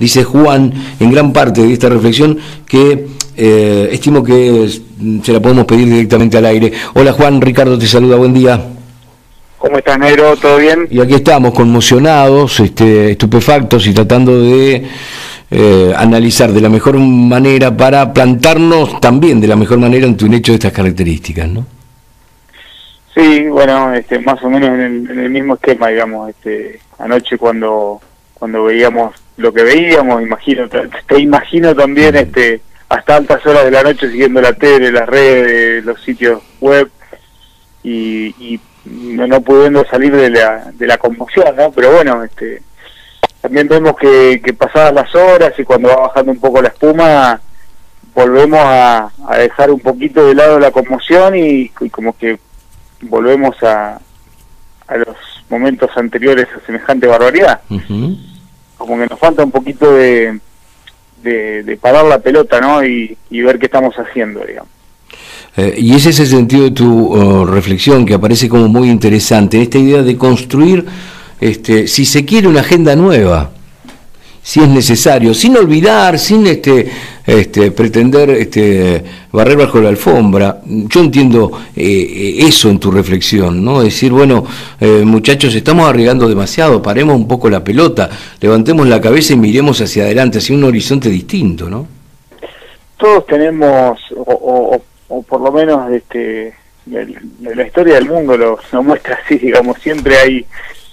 dice Juan, en gran parte de esta reflexión, que estimo que se la podemos pedir directamente al aire. Hola Juan, Ricardo te saluda, buen día. ¿Cómo estás, Negro? ¿Todo bien? Y aquí estamos, conmocionados, estupefactos y tratando de analizar de la mejor manera para plantarnos también de la mejor manera ante un hecho de estas características, ¿no? Sí, bueno, más o menos en el mismo esquema, digamos. Anoche cuando veíamos lo que veíamos, te imagino también hasta altas horas de la noche siguiendo la tele, las redes, los sitios web y no pudiendo salir de la conmoción, ¿no? Pero bueno, también vemos que pasadas las horas y cuando va bajando un poco la espuma, volvemos a dejar un poquito de lado la conmoción y como que volvemos a los momentos anteriores a semejante barbaridad. Uh-huh. Como que nos falta un poquito de parar la pelota, ¿no? Y ver qué estamos haciendo, digamos. Y ese es el sentido de tu reflexión, que aparece como muy interesante, esta idea de construir, si se quiere, una agenda nueva, si es necesario, sin olvidar, sin pretender barrer bajo la alfombra. Yo entiendo eso en tu reflexión, ¿no? Decir, bueno, muchachos, estamos arriesgando demasiado, paremos un poco la pelota, levantemos la cabeza y miremos hacia adelante, hacia un horizonte distinto, ¿no? Todos tenemos, o por lo menos la historia del mundo lo muestra así, digamos, siempre hay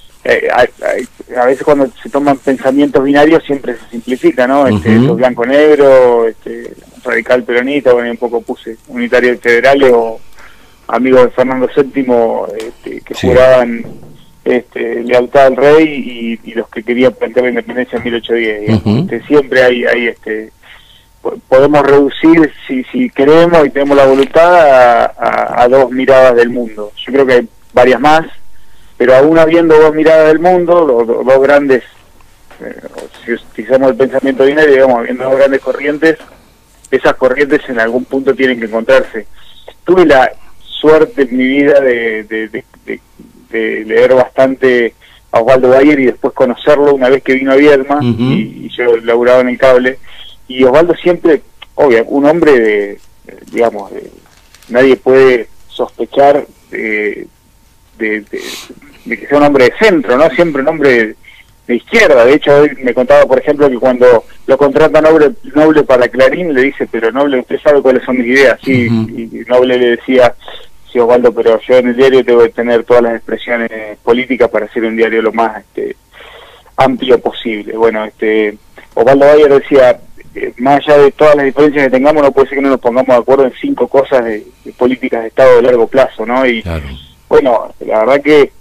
a veces cuando se toman pensamientos binarios siempre se simplifica, ¿no? Uh-huh. Eso blanco-negro, radical peronista, bueno, un poco puse unitario federales o amigos de Fernando VII que sí, juraban lealtad al rey y los que querían plantear la independencia en 1810, digamos. uh-huh. Siempre hay podemos reducir, si queremos y tenemos la voluntad, a dos miradas del mundo. Yo creo que hay varias más, pero aún habiendo dos miradas del mundo, dos grandes, si utilizamos el pensamiento binario, digamos, habiendo dos grandes corrientes, esas corrientes en algún punto tienen que encontrarse. Tuve la suerte en mi vida de leer bastante a Osvaldo Bayer y después conocerlo una vez que vino a Viedma, uh-huh. y yo laburaba en el cable. Y Osvaldo siempre, obvio, un hombre digamos, nadie puede sospechar de que sea un hombre de centro, ¿no? Siempre un hombre de izquierda. De hecho, hoy me contaba, por ejemplo, que cuando lo contrata Noble para Clarín, le dice, pero Noble, usted sabe cuáles son mis ideas. Sí, uh-huh. Y Noble le decía, sí, Osvaldo, pero yo en el diario tengo que tener todas las expresiones políticas para hacer un diario lo más amplio posible. Bueno, Osvaldo Bayer decía, más allá de todas las diferencias que tengamos, no puede ser que no nos pongamos de acuerdo en 5 cosas de políticas de Estado de largo plazo, ¿no? Y claro, bueno, la verdad que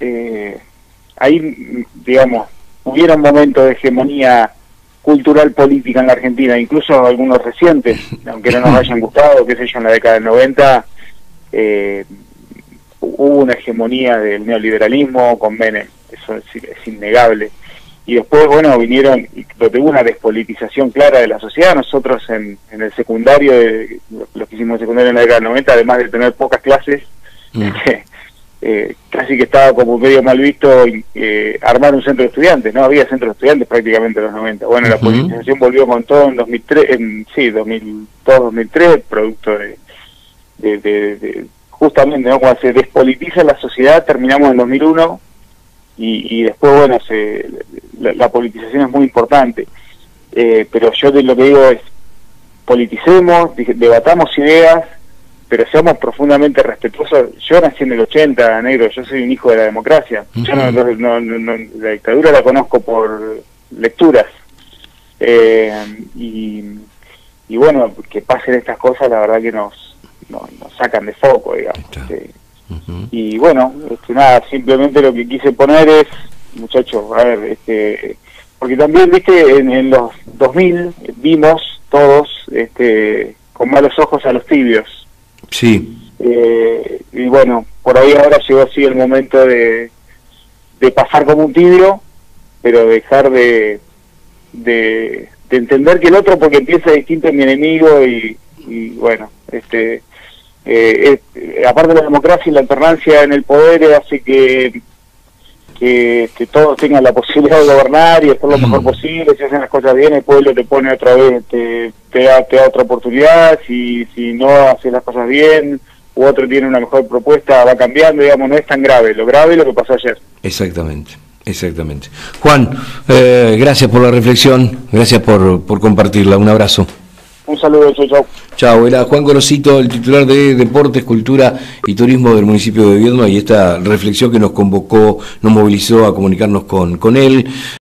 ahí, digamos, hubiera un momento de hegemonía cultural política en la Argentina, incluso algunos recientes, aunque no nos hayan gustado, qué sé yo, en la década del 90, hubo una hegemonía del neoliberalismo con Menem, eso es innegable. Y después, bueno, vinieron, hubo una despolitización clara de la sociedad. Nosotros en el secundario, los que hicimos secundario en la década del 90, además de tener pocas clases, casi que estaba como medio mal visto armar un centro de estudiantes. No había centro de estudiantes prácticamente en los 90. Bueno, la politización volvió con todo en 2003, 2002-2003, producto de justamente, ¿no? Cuando se despolitiza la sociedad, terminamos en 2001, y después, bueno, la politización es muy importante, pero yo lo que digo es, politicemos, debatamos ideas, pero seamos profundamente respetuosos. Yo nací en el 80, Negro, yo soy un hijo de la democracia. Uh-huh. Yo la dictadura la conozco por lecturas, y bueno, que pasen estas cosas, la verdad que nos sacan de foco, digamos. Uh-huh. Y bueno, nada, simplemente lo que quise poner es, muchachos, a ver, porque también, viste, en los 2000 vimos todos con malos ojos a los tibios. Sí. Y bueno, por ahí ahora llegó así el momento de pasar como un tibio, pero dejar de entender que el otro, porque piensa distinto, es mi enemigo, y bueno, aparte de la democracia y la alternancia en el poder, hace que que todos tengan la posibilidad de gobernar y hacer lo mejor posible. Si hacen las cosas bien, el pueblo te pone otra vez, te da otra oportunidad. Si no haces las cosas bien, u otro tiene una mejor propuesta, va cambiando, digamos, no es tan grave. Lo grave es lo que pasó ayer. Exactamente. Exactamente. Juan, gracias por la reflexión, gracias por compartirla. Un abrazo. Un saludo, chau. Chao, era Juan Gorosito, el titular de Deportes, Cultura y Turismo del municipio de Viedma, y esta reflexión que nos convocó, nos movilizó a comunicarnos con él.